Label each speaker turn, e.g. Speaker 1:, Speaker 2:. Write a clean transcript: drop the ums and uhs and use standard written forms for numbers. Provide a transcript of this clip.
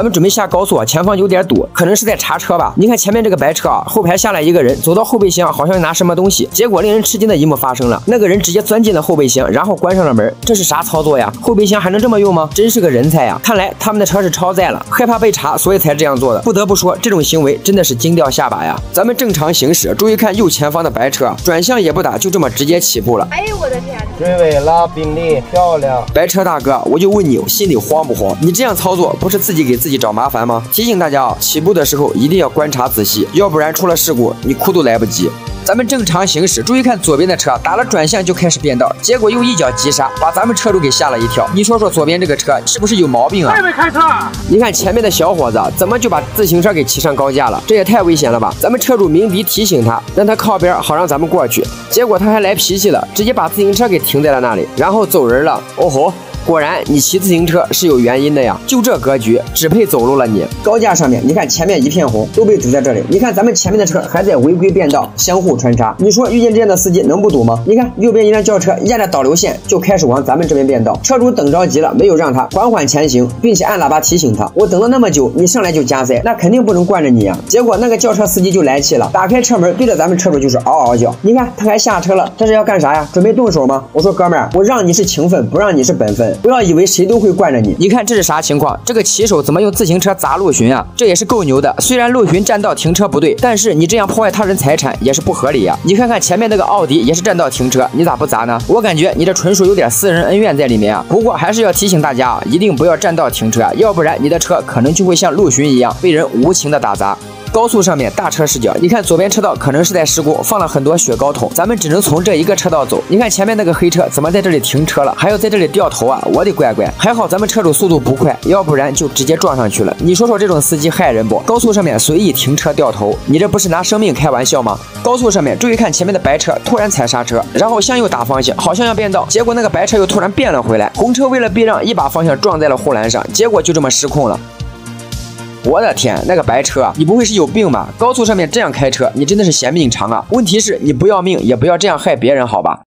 Speaker 1: 咱们准备下高速啊，前方有点堵，可能是在查车吧。你看前面这个白车啊，后排下来一个人，走到后备箱好像拿什么东西，结果令人吃惊的一幕发生了，那个人直接钻进了后备箱，然后关上了门。这是啥操作呀？后备箱还能这么用吗？真是个人才呀！看来他们的车是超载了，害怕被查，所以才这样做的。不得不说，这种行为真的是惊掉下巴呀！咱们正常行驶，注意看右前方的白车，转向也不打，就这么直接起步了。
Speaker 2: 哎呦我的天！
Speaker 3: 追尾了，宾利，漂亮！
Speaker 1: 白车大哥，我就问你，心里慌不慌？你这样操作不是自己给自己找麻烦吗？提醒大家啊，起步的时候一定要观察仔细，要不然出了事故，你哭都来不及。咱们正常行驶，注意看左边的车，打了转向就开始变道，结果又一脚急刹，把咱们车主给吓了一跳。你说说左边这个车是不是有毛病啊？
Speaker 4: 会开车？
Speaker 1: 你看前面的小伙子怎么就把自行车给骑上高架了？这也太危险了吧！咱们车主鸣笛提醒他，让他靠边，好让咱们过去。结果他还来脾气了，直接把自行车给停在了那里，然后走人了。哦吼！果然，你骑自行车是有原因的呀！就这格局，只配走路了你。高架上面，你看前面一片红，都被堵在这里。你看咱们前面的车还在违规变道，相互穿插。你说遇见这样的司机能不堵吗？你看右边一辆轿车沿着导流线就开始往咱们这边变道，车主等着急了，没有让他缓缓前行，并且按喇叭提醒他。我等了那么久，你上来就加塞，那肯定不能惯着你呀！结果那个轿车司机就来气了，打开车门对着咱们车主就是嗷嗷叫。你看他还下车了，这是要干啥呀？准备动手吗？我说哥们儿，我让你是情分，不让你是本分。不要以为谁都会惯着你。你看这是啥情况？这个骑手怎么用自行车砸陆巡啊？这也是够牛的。虽然陆巡占道停车不对，但是你这样破坏他人财产也是不合理呀。你看看前面那个奥迪也是占道停车，你咋不砸呢？我感觉你这纯属有点私人恩怨在里面啊。不过还是要提醒大家啊，一定不要占道停车，要不然你的车可能就会像陆巡一样被人无情的打砸。高速上面大车视角，你看左边车道可能是在施工，放了很多雪糕桶，咱们只能从这一个车道走。你看前面那个黑车怎么在这里停车了，还要在这里掉头啊！我的乖乖，还好咱们车主速度不快，要不然就直接撞上去了。你说说这种司机害人不？高速上面随意停车掉头，你这不是拿生命开玩笑吗？高速上面注意看前面的白车突然踩刹车，然后向右打方向，好像要变道，结果那个白车又突然变了回来，红车为了避让，一把方向撞在了护栏上，结果就这么失控了。我的天，那个白车，你不会是有病吧？高速上面这样开车，你真的是嫌命长啊！问题是你不要命，也不要这样害别人，好吧？